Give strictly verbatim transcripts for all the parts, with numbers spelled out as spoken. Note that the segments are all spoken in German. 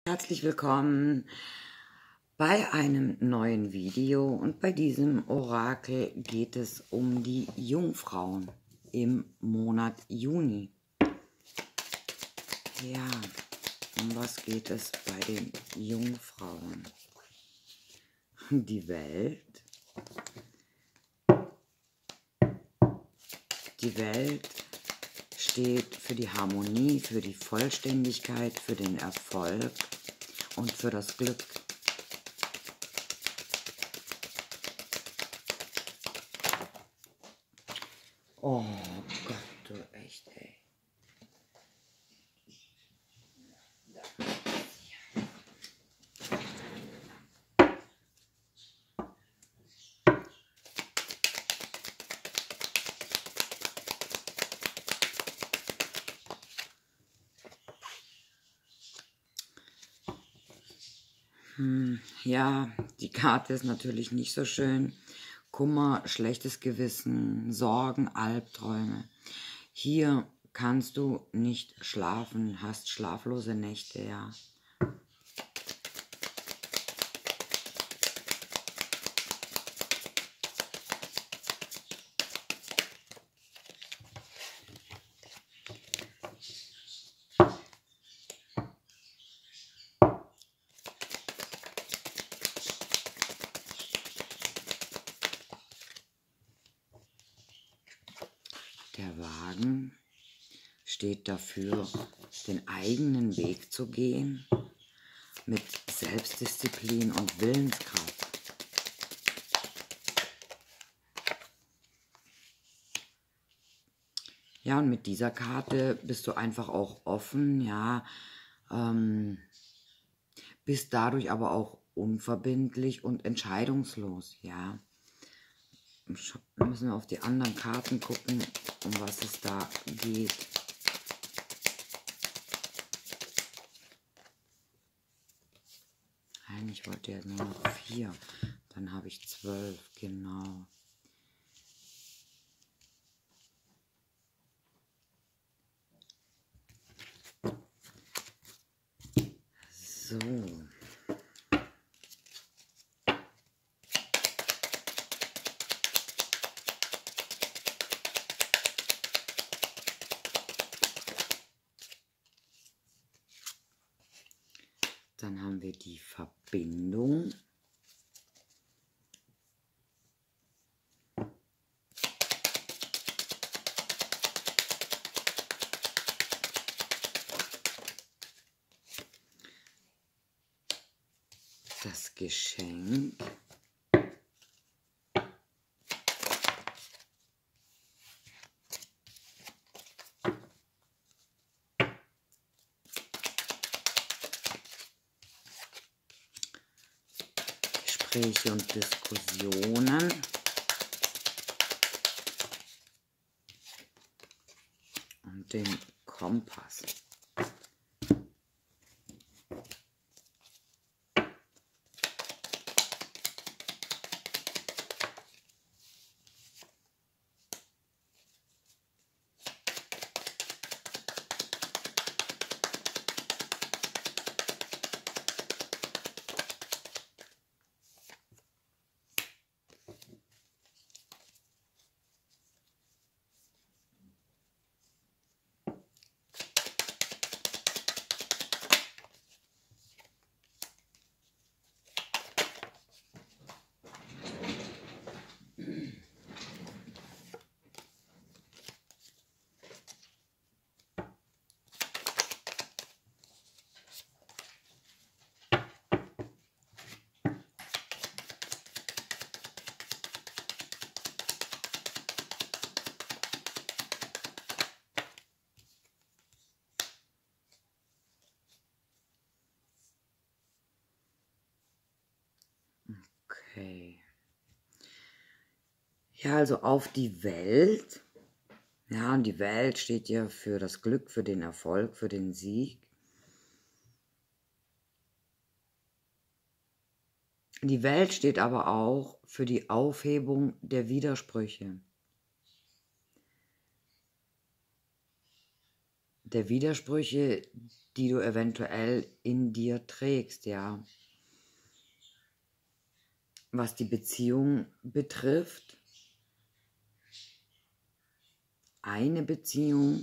Herzlich willkommen bei einem neuen Video, und bei diesem Orakel geht es um die Jungfrauen im Monat Juni. Ja, um was geht es bei den Jungfrauen? Die Welt. Die Welt steht für die Harmonie, für die Vollständigkeit, für den Erfolg und für das Glück. Oh Gott, du echt, ey. Hm, ja, die Karte ist natürlich nicht so schön. Kummer, schlechtes Gewissen, Sorgen, Albträume. Hier kannst du nicht schlafen, hast schlaflose Nächte, ja. Der Wagen steht dafür, den eigenen Weg zu gehen, mit Selbstdisziplin und Willenskraft. Ja, und mit dieser Karte bist du einfach auch offen, ja, ähm, bist dadurch aber auch unverbindlich und entscheidungslos, ja. Müssen wir auf die anderen Karten gucken, um was es da geht. Nein, ich wollte ja nur noch vier. Dann habe ich zwölf, genau. So. Dann haben wir die Verbindung. Das Geschenk. Gespräche und Diskussionen. Und den Kompass. Okay. Ja, also auf die Welt. Ja, und die Welt steht ja für das Glück, für den Erfolg, für den Sieg. Die Welt steht aber auch für die Aufhebung der Widersprüche. Der Widersprüche, die du eventuell in dir trägst, ja. Was die Beziehung betrifft, eine Beziehung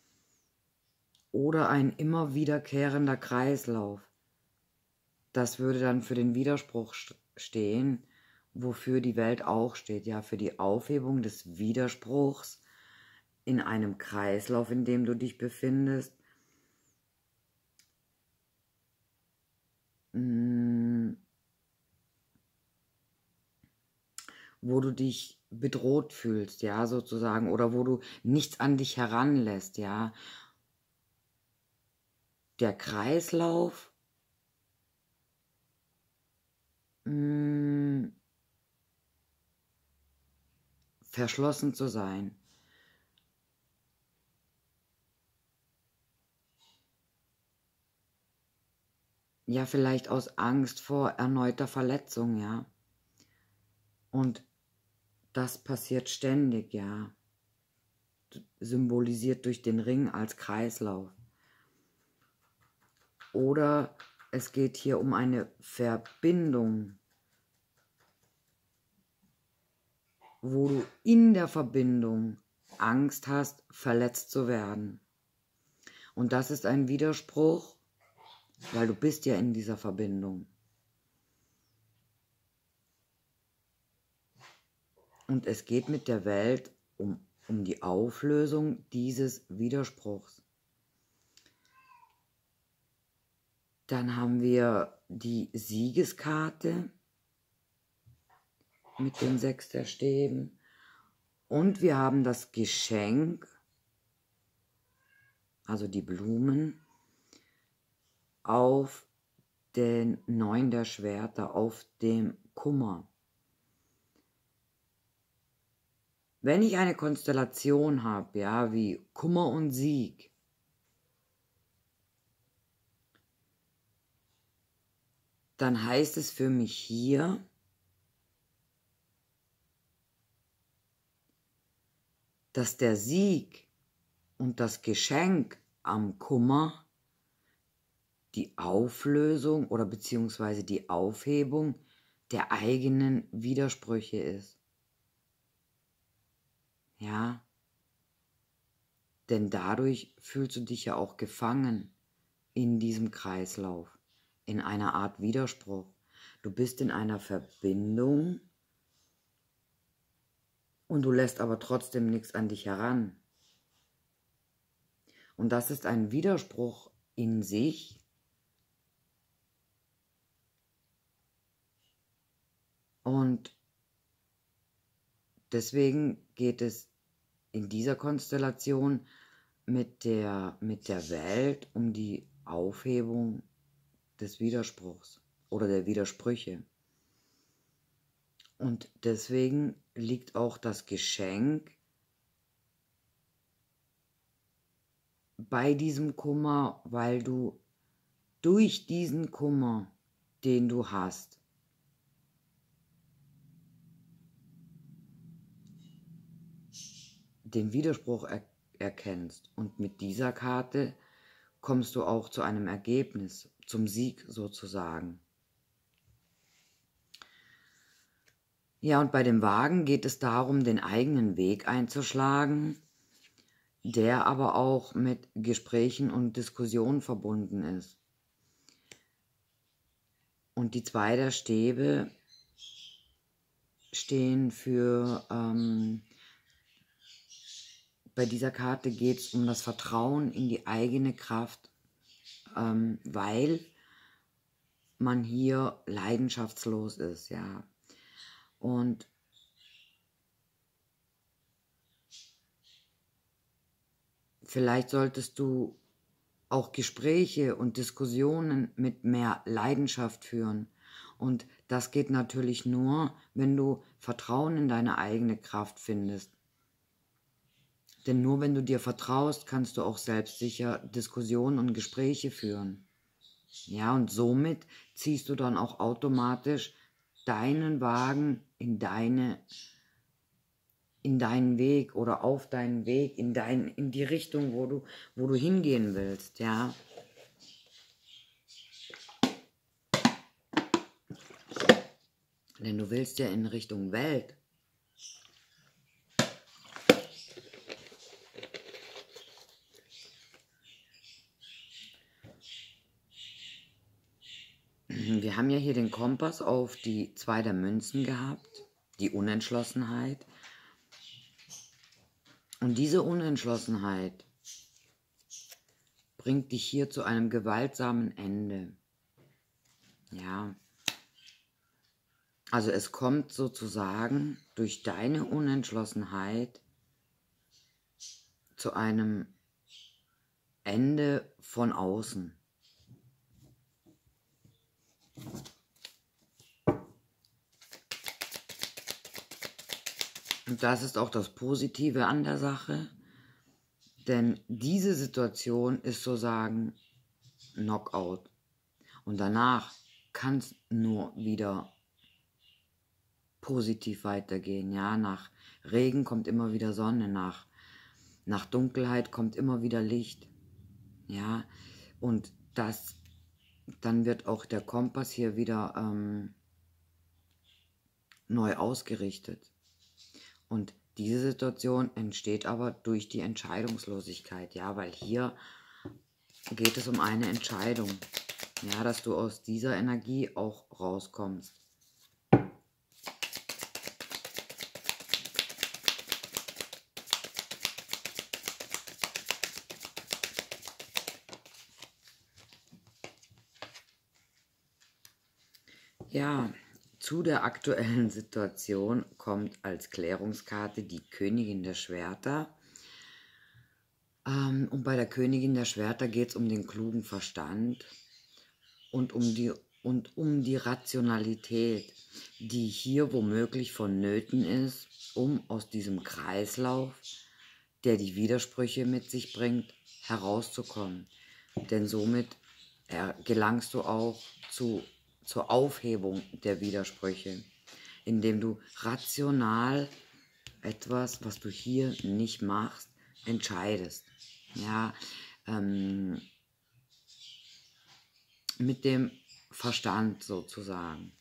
oder ein immer wiederkehrender Kreislauf, das würde dann für den Widerspruch stehen, wofür die Welt auch steht, ja, für die Aufhebung des Widerspruchs in einem Kreislauf, in dem du dich befindest, wo du dich bedroht fühlst, ja, sozusagen, oder wo du nichts an dich heranlässt, ja. Der Kreislauf mh, verschlossen zu sein. Ja, vielleicht aus Angst vor erneuter Verletzung, ja. Und das passiert ständig, ja. Symbolisiert durch den Ring als Kreislauf. Oder es geht hier um eine Verbindung, wo du in der Verbindung Angst hast, verletzt zu werden. Und das ist ein Widerspruch, weil du bist ja in dieser Verbindung. Und es geht mit der Welt um, um die Auflösung dieses Widerspruchs. Dann haben wir die Siegeskarte mit dem Sechs der Stäben. Und wir haben das Geschenk, also die Blumen, auf den Neun der Schwerter, auf dem Kummer. Wenn ich eine Konstellation habe, ja, wie Kummer und Sieg, dann heißt es für mich hier, dass der Sieg und das Geschenk am Kummer die Auflösung oder beziehungsweise die Aufhebung der eigenen Widersprüche ist. Ja, denn dadurch fühlst du dich ja auch gefangen in diesem Kreislauf, in einer Art Widerspruch. Du bist in einer Verbindung und du lässt aber trotzdem nichts an dich heran. Und das ist ein Widerspruch in sich. Und deswegen geht es in dieser Konstellation mit der, mit der Welt um die Aufhebung des Widerspruchs oder der Widersprüche. Und deswegen liegt auch das Geschenk bei diesem Kummer, weil du durch diesen Kummer, den du hast, den Widerspruch er erkennst. Und mit dieser Karte kommst du auch zu einem Ergebnis, zum Sieg sozusagen. Ja, und bei dem Wagen geht es darum, den eigenen Weg einzuschlagen, der aber auch mit Gesprächen und Diskussionen verbunden ist. Und die zwei der Stäbe stehen für, ähm, bei dieser Karte geht es um das Vertrauen in die eigene Kraft, ähm, weil man hier leidenschaftslos ist, ja. Und vielleicht solltest du auch Gespräche und Diskussionen mit mehr Leidenschaft führen. Und das geht natürlich nur, wenn du Vertrauen in deine eigene Kraft findest. Denn nur wenn du dir vertraust, kannst du auch selbstsicher Diskussionen und Gespräche führen. Ja, und somit ziehst du dann auch automatisch deinen Wagen in deine, in deinen Weg oder auf deinen Weg, in, dein, in die Richtung, wo du, wo du hingehen willst, ja. Denn du willst ja in Richtung Welt. Wir haben ja hier den Kompass auf die zwei der Münzen gehabt, die Unentschlossenheit. Und diese Unentschlossenheit bringt dich hier zu einem gewaltsamen Ende. Ja, also es kommt sozusagen durch deine Unentschlossenheit zu einem Ende von außen. Und das ist auch das Positive an der Sache, denn diese Situation ist sozusagen Knockout. Und danach kann es nur wieder positiv weitergehen. Ja, nach Regen kommt immer wieder Sonne, nach, nach Dunkelheit kommt immer wieder Licht. Ja, und das, dann wird auch der Kompass hier wieder ähm, neu ausgerichtet. Und diese Situation entsteht aber durch die Entscheidungslosigkeit, ja, weil hier geht es um eine Entscheidung, ja, dass du aus dieser Energie auch rauskommst. Ja, zu der aktuellen Situation kommt als Klärungskarte die Königin der Schwerter. Ähm, und bei der Königin der Schwerter geht es um den klugen Verstand und um, die, und um die Rationalität, die hier womöglich vonnöten ist, um aus diesem Kreislauf, der die Widersprüche mit sich bringt, herauszukommen. Denn somit äh, gelangst du auch zu zur Aufhebung der Widersprüche, indem du rational etwas, was du hier nicht machst, entscheidest. Ja, ähm, mit dem Verstand sozusagen.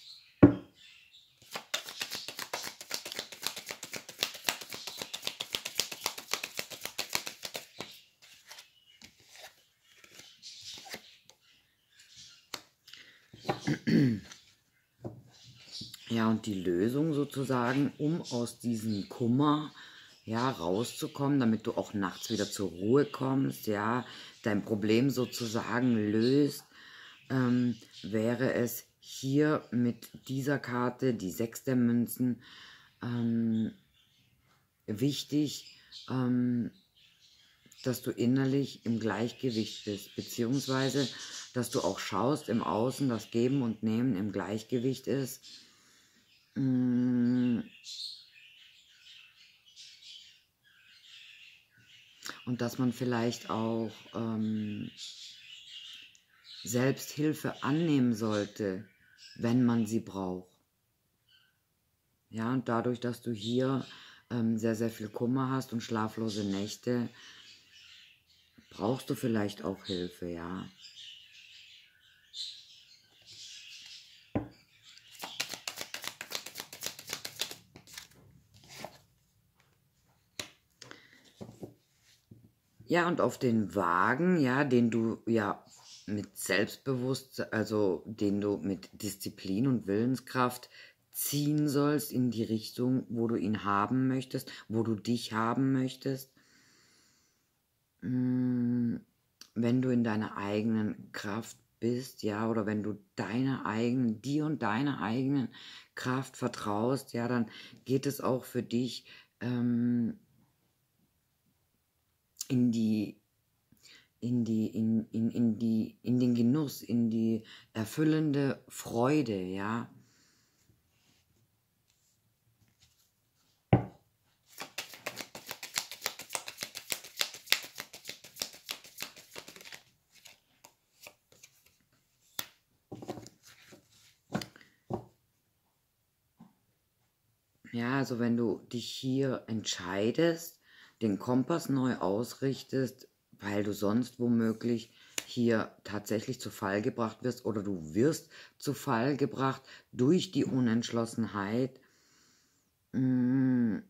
Ja, und die Lösung sozusagen, um aus diesem Kummer, ja, rauszukommen, damit du auch nachts wieder zur Ruhe kommst, ja, dein Problem sozusagen löst, ähm, wäre es hier mit dieser Karte, die sechs der Münzen, ähm, wichtig, ähm, dass du innerlich im Gleichgewicht bist, beziehungsweise, dass du auch schaust im Außen, dass Geben und Nehmen im Gleichgewicht ist. Und dass man vielleicht auch ähm, Selbsthilfe annehmen sollte, wenn man sie braucht. Ja, und dadurch, dass du hier ähm, sehr, sehr viel Kummer hast und schlaflose Nächte, brauchst du vielleicht auch Hilfe, ja. Ja, und auf den Wagen, ja, den du ja mit Selbstbewusstsein, also den du mit Disziplin und Willenskraft ziehen sollst in die Richtung, wo du ihn haben möchtest, wo du dich haben möchtest. Wenn du in deiner eigenen Kraft bist, ja, oder wenn du deiner eigenen, dir und deiner eigenen Kraft vertraust, ja, dann geht es auch für dich ähm, in die in die in, in, in die in den Genuss, in die erfüllende Freude, ja. Ja, also wenn du dich hier entscheidest, den Kompass neu ausrichtest, weil du sonst womöglich hier tatsächlich zu Fall gebracht wirst oder du wirst zu Fall gebracht durch die Unentschlossenheit. Mm,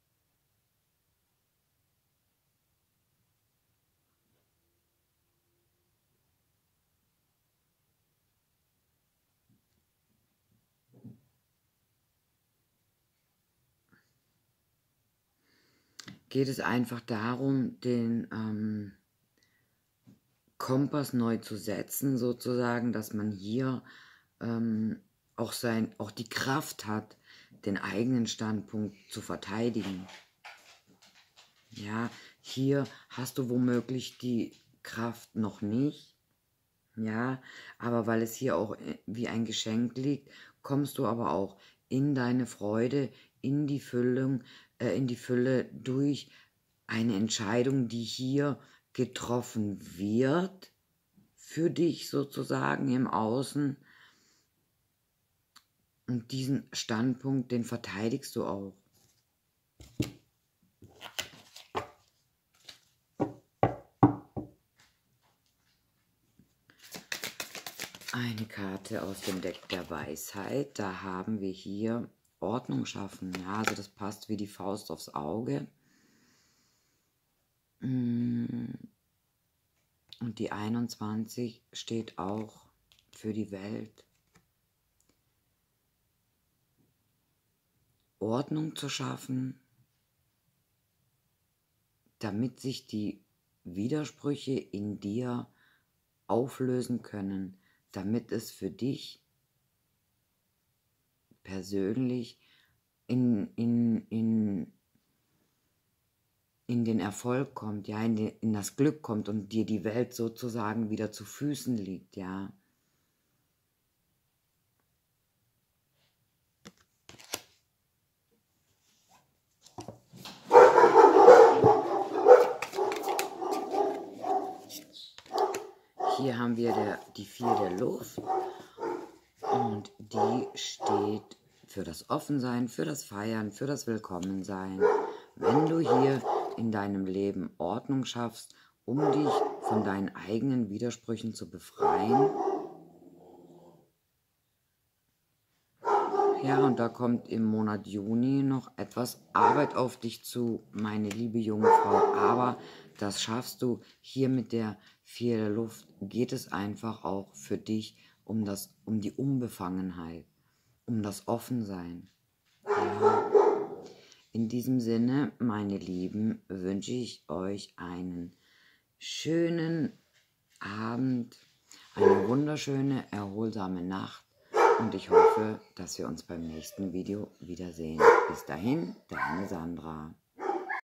geht es einfach darum, den ähm, Kompass neu zu setzen, sozusagen, dass man hier ähm, auch, sein, auch die Kraft hat, den eigenen Standpunkt zu verteidigen. Ja, hier hast du womöglich die Kraft noch nicht, ja, aber weil es hier auch wie ein Geschenk liegt, kommst du aber auch in deine Freude, in die Füllung, äh, in die Fülle durch eine Entscheidung, die hier getroffen wird, für dich sozusagen im Außen. Und diesen Standpunkt, den verteidigst du auch. Eine Karte aus dem Deck der Weisheit. Da haben wir hier Ordnung schaffen. Ja, also das passt wie die Faust aufs Auge. Und die einundzwanzig steht auch für die Welt. Ordnung zu schaffen, damit sich die Widersprüche in dir auflösen können, damit es für dich persönlich in, in, in, in den Erfolg kommt, ja, in, den, in das Glück kommt und dir die Welt sozusagen wieder zu Füßen liegt, ja. Hier haben wir der, die vier der Luft und die steht für das Offensein, für das Feiern, für das Willkommensein. Wenn du hier in deinem Leben Ordnung schaffst, um dich von deinen eigenen Widersprüchen zu befreien. Ja, und da kommt im Monat Juni noch etwas Arbeit auf dich zu, meine liebe junge Frau, aber das schaffst du. Hier mit der Vier der Luft geht es einfach auch für dich um, das, um die Unbefangenheit, um das Offensein. Ja. In diesem Sinne, meine Lieben, wünsche ich euch einen schönen Abend, eine wunderschöne, erholsame Nacht. Und ich hoffe, dass wir uns beim nächsten Video wiedersehen. Bis dahin, deine Sandra.